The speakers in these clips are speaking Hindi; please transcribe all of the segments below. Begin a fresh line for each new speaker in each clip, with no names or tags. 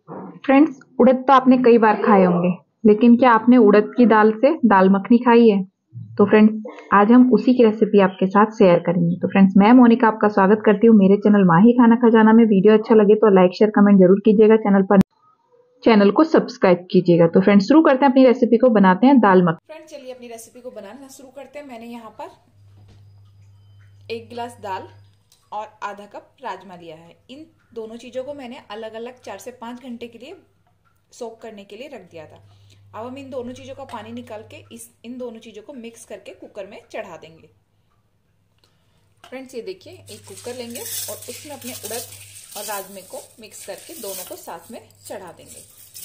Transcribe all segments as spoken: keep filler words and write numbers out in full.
फ्रेंड्स, उड़द तो आपने कई बार खाए होंगे, लेकिन क्या आपने उड़द की दाल से दाल मखनी खाई है? तो फ्रेंड्स, आज हम उसी की रेसिपी आपके साथ शेयर करेंगे। तो फ्रेंड्स, मैं मोनिका आपका स्वागत करती हूँ मेरे चैनल माही खाना खजाना में। वीडियो अच्छा लगे तो लाइक शेयर कमेंट जरूर कीजिएगा। चैनल पर चैनल को सब्सक्राइब कीजिएगा। तो फ्रेंड्स, शुरू करते हैं अपनी रेसिपी को, बनाते हैं दाल मखनी।
फ्रेंड्स, चलिए अपनी रेसिपी को बनाना शुरू करते हैं। मैंने यहाँ पर एक गिलास दाल और आधा कप राजमा लिया है। इन दोनों चीज़ों को मैंने अलग अलग चार से पाँच घंटे के लिए सोक करने के लिए रख दिया था। अब हम इन दोनों चीज़ों का पानी निकाल के इस इन दोनों चीज़ों को मिक्स करके कुकर में चढ़ा देंगे। फ्रेंड्स, ये देखिए, एक कुकर लेंगे और उसमें अपने उड़द और राजमे को मिक्स करके दोनों को साथ में चढ़ा देंगे।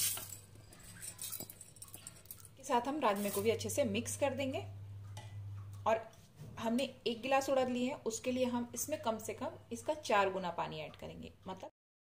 के साथ हम राजमे को भी अच्छे से मिक्स कर देंगे। और हमने एक गिलास उड़द लिए है, उसके लिए हम इसमें कम से कम इसका चार गुना पानी ऐड करेंगे। मतलब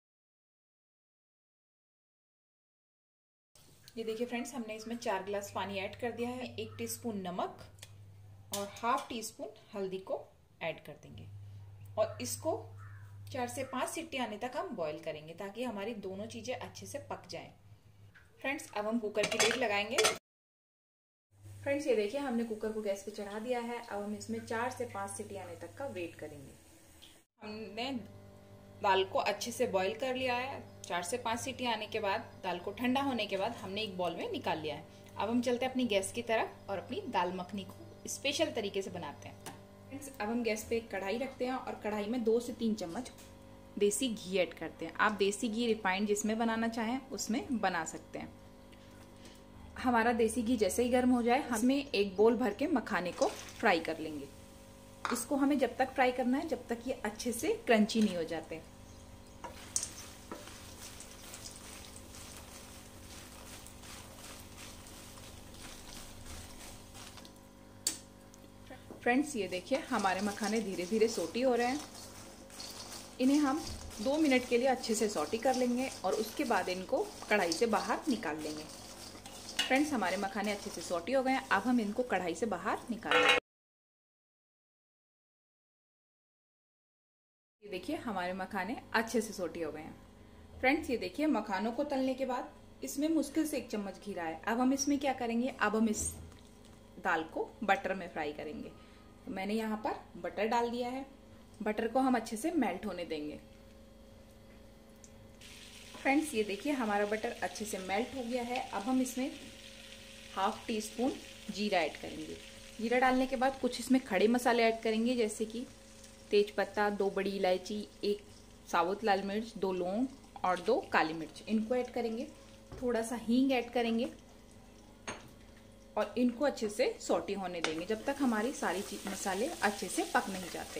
ये देखिए फ्रेंड्स, हमने इसमें चार गिलास पानी ऐड कर दिया है। एक टीस्पून नमक और हाफ टी स्पून हल्दी को ऐड कर देंगे और इसको चार से पांच सीटी आने तक हम बॉईल करेंगे ताकि हमारी दोनों चीजें अच्छे से पक जाएं। फ्रेंड्स, अब हम कुकर की लिड लगाएंगे। फ्रेंड्स, ये देखिए, हमने कुकर को गैस पे चढ़ा दिया है। अब हम इसमें चार से पांच सीटी आने तक का वेट करेंगे। हमने दाल को अच्छे से बॉईल कर लिया है। चार से पांच सीटी आने के बाद, दाल को ठंडा होने के बाद हमने एक बॉल में निकाल लिया है। अब हम चलते हैं अपनी गैस की तरफ और अपनी दाल मखनी को स्पेशल तरीके से बनाते हैं। फ्रेंड्स, अब हम गैस पे एक कढ़ाई रखते हैं और कढ़ाई में दो से तीन चम्मच देसी घी ऐड करते हैं। आप देसी घी, रिफाइंड जिसमें बनाना चाहें उसमें बना सकते हैं। हमारा देसी घी जैसे ही गर्म हो जाए, हमें एक बोल भर के मखाने को फ्राई कर लेंगे। इसको हमें जब तक फ्राई करना है जब तक ये अच्छे से क्रंची नहीं हो जाते। फ्रेंड्स, ये देखिए, हमारे मखाने धीरे धीरे सोटी हो रहे हैं। इन्हें हम दो मिनट के लिए अच्छे से सौटी कर लेंगे और उसके बाद इनको कढ़ाई से बाहर निकाल लेंगे। फ्रेंड्स, हमारे मखाने अच्छे से सौटी हो गए हैं। अब हम इनको कढ़ाई से बाहर निकाल लेंगे। ये देखिए, हमारे मखाने अच्छे से सौटी हो गए हैं। फ्रेंड्स, ये देखिए, मखानों को तलने के बाद इसमें मुश्किल से एक चम्मच घी रहा है। अब हम इसमें क्या करेंगे, अब हम इस दाल को बटर में फ्राई करेंगे। तो मैंने यहाँ पर बटर डाल दिया है। बटर को हम अच्छे से मेल्ट होने देंगे। फ्रेंड्स, ये देखिए, हमारा बटर अच्छे से मेल्ट हो गया है। अब हम इसमें हाफ टी स्पून जीरा ऐड करेंगे। जीरा डालने के बाद कुछ इसमें खड़े मसाले ऐड करेंगे, जैसे कि तेज पत्ता, दो बड़ी इलायची, एक साबुत लाल मिर्च, दो लौंग और दो काली मिर्च, इनको ऐड करेंगे। थोड़ा सा हींग ऐड करेंगे और इनको अच्छे से सौटी होने देंगे जब तक हमारी सारी चीज मसाले अच्छे से पक नहीं जाते।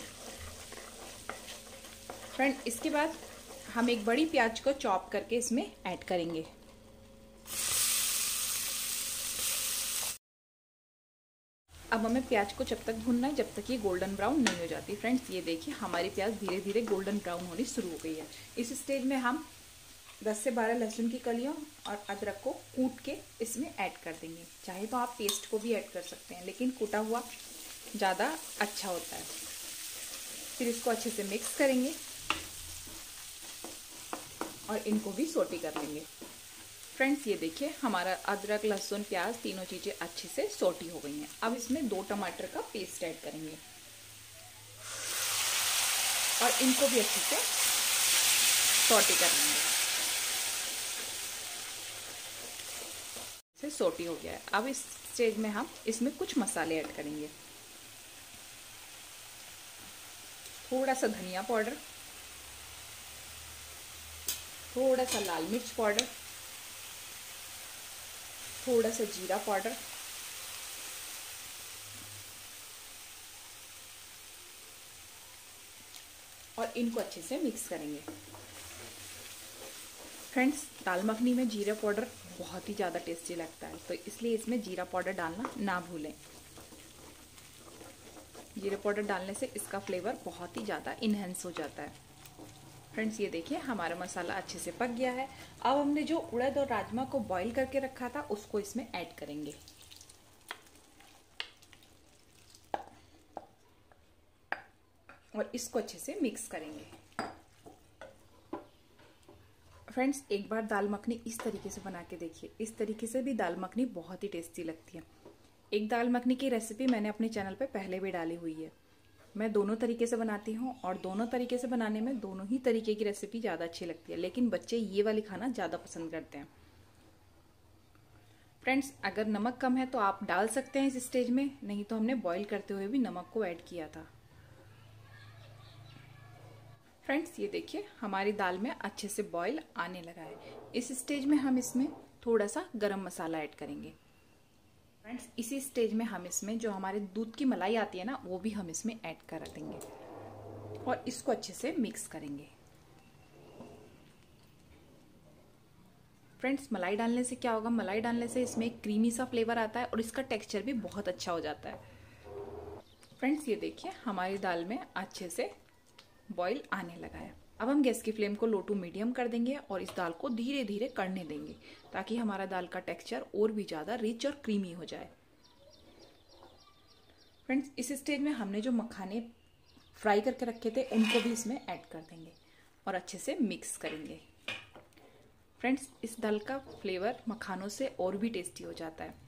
फ्रेंड, इसके बाद हम एक बड़ी प्याज को चॉप करके इसमें ऐड करेंगे। अब हमें प्याज को जब तक भूनना है जब तक ये गोल्डन ब्राउन नहीं हो जाती। फ्रेंड्स, ये देखिए, हमारी प्याज धीरे धीरे गोल्डन ब्राउन होनी शुरू हो गई है। इस स्टेज में हम दस से बारह लहसुन की कलियों और अदरक को कूट के इसमें ऐड कर देंगे। चाहे तो आप पेस्ट को भी ऐड कर सकते हैं, लेकिन कूटा हुआ ज़्यादा अच्छा होता है। फिर इसको अच्छे से मिक्स करेंगे और इनको भी सोटी कर लेंगे। फ्रेंड्स, ये देखिए, हमारा अदरक, लहसुन, प्याज तीनों चीज़ें अच्छे से सोटी हो गई हैं। अब इसमें दो टमाटर का पेस्ट ऐड करेंगे और इनको भी अच्छे से सोटी कर लेंगे। से सोटी हो गया है। अब इस स्टेज में हम इसमें कुछ मसाले ऐड करेंगे। थोड़ा सा धनिया पाउडर, थोड़ा सा लाल मिर्च पाउडर, थोड़ा सा जीरा पाउडर और इनको अच्छे से मिक्स करेंगे। फ्रेंड्स, दाल मखनी में जीरा पाउडर बहुत ही ज़्यादा टेस्टी लगता है, तो इसलिए इसमें जीरा पाउडर डालना ना भूलें। जीरा पाउडर डालने से इसका फ्लेवर बहुत ही ज़्यादा इन्हेंस हो जाता है। फ्रेंड्स, ये देखिए, हमारा मसाला अच्छे से पक गया है। अब हमने जो उड़द और राजमा को बॉईल करके रखा था उसको इसमें ऐड करेंगे और इसको अच्छे से मिक्स करेंगे। फ्रेंड्स एक बार दाल मखनी इस तरीके से बना के देखिए। इस तरीके से भी दाल मखनी बहुत ही टेस्टी लगती है। एक दाल मखनी की रेसिपी मैंने अपने चैनल पे पहले भी डाली हुई है। मैं दोनों तरीके से बनाती हूँ और दोनों तरीके से बनाने में दोनों ही तरीके की रेसिपी ज़्यादा अच्छी लगती है, लेकिन बच्चे ये वाली खाना ज़्यादा पसंद करते हैं। फ्रेंड्स अगर नमक कम है तो आप डाल सकते हैं इस स्टेज में, नहीं तो हमने बॉईल करते हुए भी नमक को ऐड किया था। फ्रेंड्स ये देखिए हमारी दाल में अच्छे से बॉईल आने लगा है। इस स्टेज में हम इसमें थोड़ा सा गरम मसाला ऐड करेंगे। फ्रेंड्स इसी स्टेज में हम इसमें जो हमारे दूध की मलाई आती है ना, वो भी हम इसमें ऐड कर देंगे और इसको अच्छे से मिक्स करेंगे। फ्रेंड्स मलाई डालने से क्या होगा, मलाई डालने से इसमें एक क्रीमी सा फ्लेवर आता है और इसका टेक्सचर भी बहुत अच्छा हो जाता है। फ्रेंड्स ये देखिए हमारी दाल में अच्छे से बॉईल आने लगा है। अब हम गैस की फ्लेम को लो टू मीडियम कर देंगे और इस दाल को धीरे धीरे कढ़ने देंगे ताकि हमारा दाल का टेक्सचर और भी ज़्यादा रिच और क्रीमी हो जाए। फ्रेंड्स इस स्टेज में हमने जो मखाने फ्राई करके रखे थे उनको भी इसमें ऐड कर देंगे और अच्छे से मिक्स करेंगे। फ्रेंड्स इस दाल का फ्लेवर मखानों से और भी टेस्टी हो जाता है।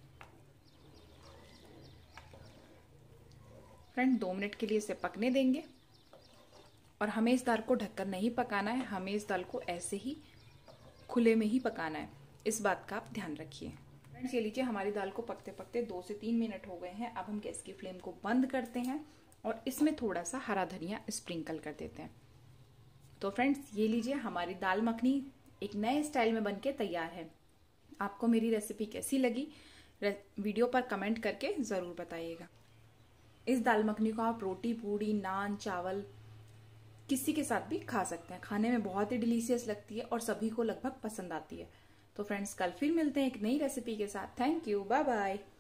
फ्रेंड दो मिनट के लिए इसे पकने देंगे और हमें इस दाल को ढककर नहीं पकाना है, हमें इस दाल को ऐसे ही खुले में ही पकाना है। इस बात का आप ध्यान रखिए। फ्रेंड्स ये लीजिए हमारी दाल को पकते पकते दो से तीन मिनट हो गए हैं। अब हम गैस की फ्लेम को बंद करते हैं और इसमें थोड़ा सा हरा धनिया स्प्रिंकल कर देते हैं। तो फ्रेंड्स ये लीजिए हमारी दाल मखनी एक नए स्टाइल में बनके तैयार है। आपको मेरी रेसिपी कैसी लगी वीडियो पर कमेंट करके जरूर बताइएगा। इस दाल मखनी को आप रोटी, पूड़ी, नान, चावल किसी के साथ भी खा सकते हैं। खाने में बहुत ही डिलीशियस लगती है और सभी को लगभग पसंद आती है। तो फ्रेंड्स कल फिर मिलते हैं एक नई रेसिपी के साथ। Thank you, bye bye.